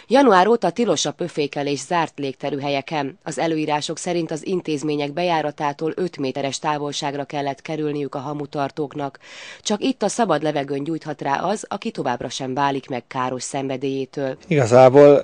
Január óta tilos a pöfékelés zárt légterű helyeken. Az előírások szerint az intézmények bejáratától 5 méteres távolságra kellett kerülniük a hamutartóknak. Csak itt a szabad levegőn gyújthat rá az, aki továbbra sem válik meg káros szenvedélyétől. Igazából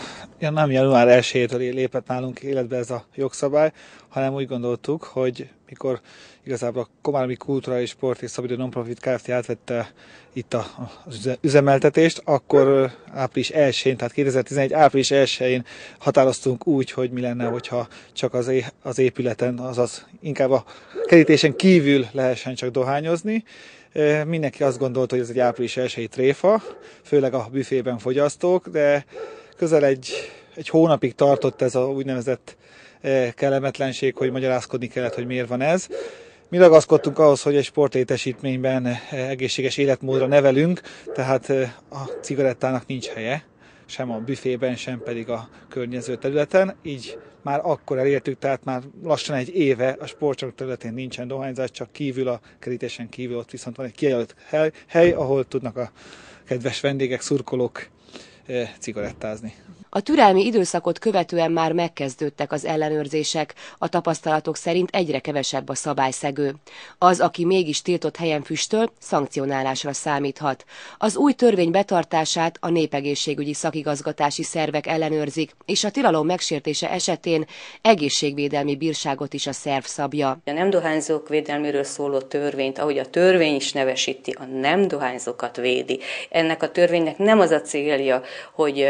nem január 1-től lépett nálunk életbe ez a jogszabály, hanem úgy gondoltuk, hogy mikor igazából a Komáromi Kulturális Sport és Szabadidő Nonprofit Kft. Átvette itt az üzemeltetést, akkor április 1-én, tehát 2011. április 1-én határoztunk úgy, hogy mi lenne, hogyha csak az épületen, azaz inkább a kerítésen kívül lehessen csak dohányozni. Mindenki azt gondolta, hogy ez egy április 1-i tréfa, főleg a büfében fogyasztók, de közel egy hónapig tartott ez a úgynevezett kellemetlenség, hogy magyarázkodni kellett, hogy miért van ez. Mi ragaszkodtunk ahhoz, hogy egy sportlétesítményben egészséges életmódra nevelünk, tehát a cigarettának nincs helye, sem a büfében, sem pedig a környező területen. Így már akkor elértük, tehát már lassan egy éve a sportcsarnok területén nincsen dohányzás, csak kívül, a kerítésen kívül, ott viszont van egy kijelölt hely, ahol tudnak a kedves vendégek, szurkolók cigarettázni. A türelmi időszakot követően már megkezdődtek az ellenőrzések, a tapasztalatok szerint egyre kevesebb a szabályszegő. Az, aki mégis tiltott helyen füstöl, szankcionálásra számíthat. Az új törvény betartását a népegészségügyi szakigazgatási szervek ellenőrzik, és a tilalom megsértése esetén egészségvédelmi bírságot is a szerv szabja. A nem dohányzók védelméről szóló törvényt, ahogy a törvény is nevesíti, a nem dohányzókat védi. Ennek a törvénynek nem az a célja, hogy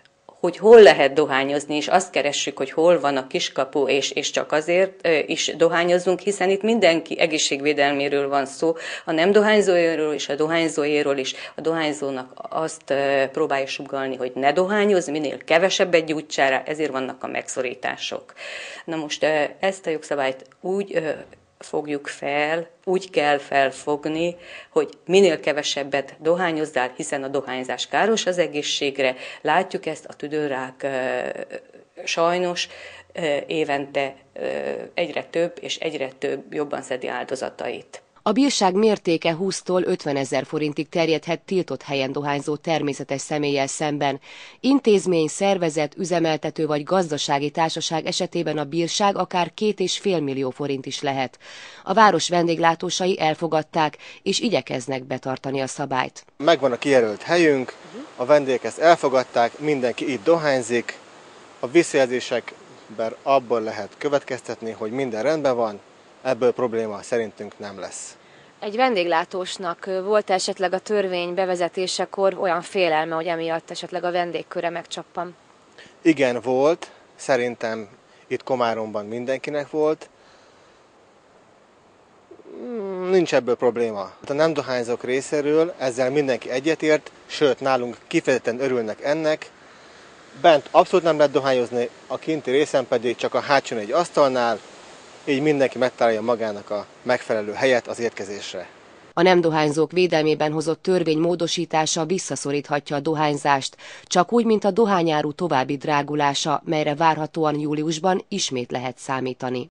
hol lehet dohányozni, és azt keressük, hogy hol van a kiskapu, és csak azért is dohányozunk, hiszen itt mindenki egészségvédelméről van szó, a nem dohányzóéről és a dohányzóéről is. A dohányzónak azt próbálja sugallni, hogy ne dohányoz, minél kevesebbet gyújtsál rá, ezért vannak a megszorítások. Na most ezt a jogszabályt úgy kell felfogni, hogy minél kevesebbet dohányozzál, hiszen a dohányzás káros az egészségre. Látjuk ezt, a tüdőrák sajnos évente egyre több és egyre több jobban szedi áldozatait. A bírság mértéke 20-tól 50 000 forintig terjedhet tiltott helyen dohányzó természetes személlyel szemben. Intézmény, szervezet, üzemeltető vagy gazdasági társaság esetében a bírság akár 2,5 millió forint is lehet. A város vendéglátósai elfogadták, és igyekeznek betartani a szabályt. Megvan a kijelölt helyünk, a vendégek ezt elfogadták, mindenki itt dohányzik. A visszajelzésekben abból lehet következtetni, hogy minden rendben van, ebből probléma szerintünk nem lesz. Egy vendéglátósnak volt esetleg a törvény bevezetésekor olyan félelme, hogy emiatt esetleg a vendégköre megcsappan? Igen, volt. Szerintem itt Komáromban mindenkinek volt. Nincs ebből probléma. A nem dohányzók részéről ezzel mindenki egyetért, sőt nálunk kifejezetten örülnek ennek. Bent abszolút nem lehet dohányozni, a kinti részen pedig csak a hátsón egy asztalnál, így mindenki megtalálja magának a megfelelő helyet az érkezésre. A nem dohányzók védelmében hozott törvény módosítása visszaszoríthatja a dohányzást, csak úgy, mint a dohányáru további drágulása, melyre várhatóan júliusban ismét lehet számítani.